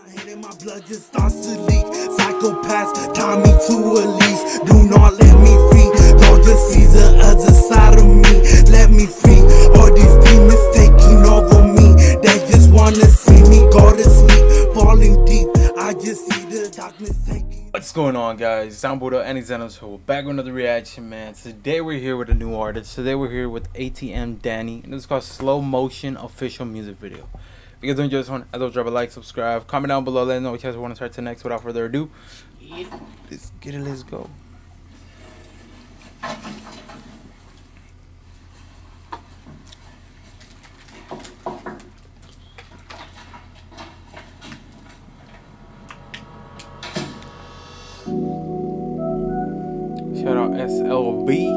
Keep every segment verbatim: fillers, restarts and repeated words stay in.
I hate it, my blood just starts to leak. Psychopaths tie me to a leash. Do not let me free. Don't just see the other side of me. Let me free. All these demons taking over me. They just wanna see me go to sleep. Falling deep. I just see the darkness taking. What's going on, guys? It's Buddha and Xenos, so we're back with another reaction, man. Today we're here with a new artist. Today we're here with A T M Danny, and this is called Slow Motion Official Music Video. If you guys enjoy this one, I don't drop a like, subscribe, comment down below, let me know what you guys want to start to next. Without further ado, let's get it, let's go. Shout out S L B.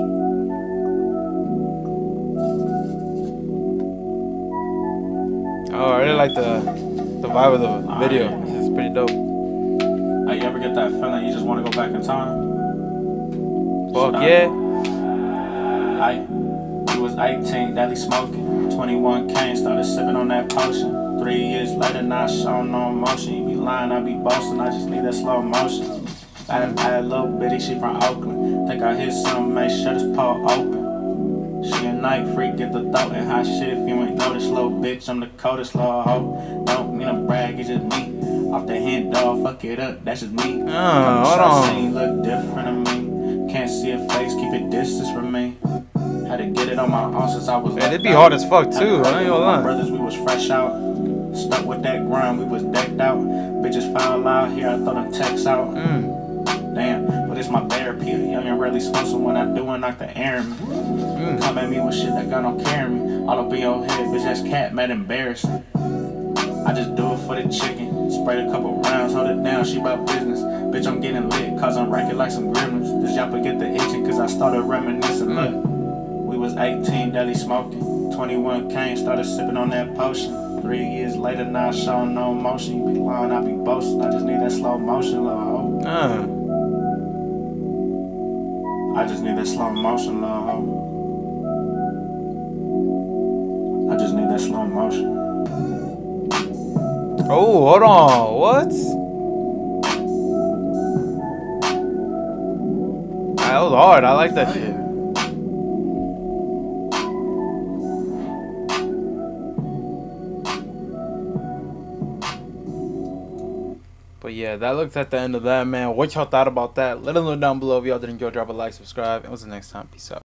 Oh, I really like the the vibe of the video. Right. This is pretty dope. Like, you ever get that feeling you just want to go back in time? Fuck yeah. I, he was eighteen, deadly smoking. twenty-one came, started sipping on that potion. Three years later, not showing no emotion. You be lying, I be boasting, I just need that slow motion. I done had a little bitty, she from Oakland. Think I hit something, make sure this pole open. She a night freak, get the throat and hot shit. If you ain't know this little bitch, I'm the coldest little hoe. Don't mean to brag, it's just me. Off the hand, dog, fuck it up, that's just me. Oh, hold on. Scene look different to me. Can't see a face, keep it distance from me. Had to get it on my own since I was. Man, it'd be hard as fuck too. I ain't gonna lie. Brothers, we was fresh out. Stuck with that grind, we was decked out. Bitches foul out here, I throw them texts out. Mm. Damn, but it's my therapy. The young and rarely smoke, so when I do it, knock the air in me. Mm. Come at me with shit that got no care in me. All up in your head, bitch, that's cat, mad embarrassing. I just do it for the chicken. Sprayed a couple rounds, hold it down, she about business. Bitch, I'm getting lit, cause I'm ranking like some gremlins. This yappa get the itching, cause I started reminiscing. Look, we was eighteen, deadly smoking. twenty-one came, started sipping on that potion. Three years later, not showing no emotion. You be lying, I be boasting. I just need that slow motion, little hoe. Uh. I just need that slow motion, little hoe. I just need that slow motion. Oh, hold on. What? That was hard. I like that shit. But yeah, that looks at the end of that, man. What y'all thought about that? Let us know down below. If y'all did enjoy, drop a like, subscribe, and what's the next time? Peace out.